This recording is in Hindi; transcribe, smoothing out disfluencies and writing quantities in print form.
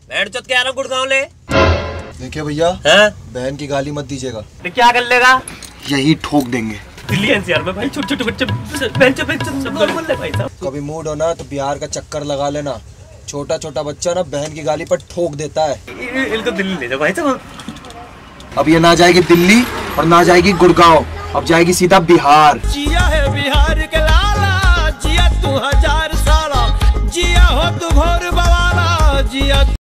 बैठ चुत क्या गुड़गांव ले। देखिए भैया, बहन की गाली मत दीजिएगा। तो क्या कर लेगा? यही ठोक देंगे। दिल्ली एनसीआर में भाई छोटे छोटे बच्चे सब नॉर्मल है भाई साहब। कभी मूड हो ना तो बिहार का चक्कर लगा लेना। छोटा छोटा बच्चा ना बहन की गाली पर ठोक देता है। इनको दिल्ली ले जाओ भाई साहब। अब ये ना जाएगी दिल्ली और ना जाएगी गुड़गांव, अब जाएगी सीधा बिहार। जिया है बिहार के लाला, जिया तू 1000 साला, जिया हो तू भोर बवाला, जिया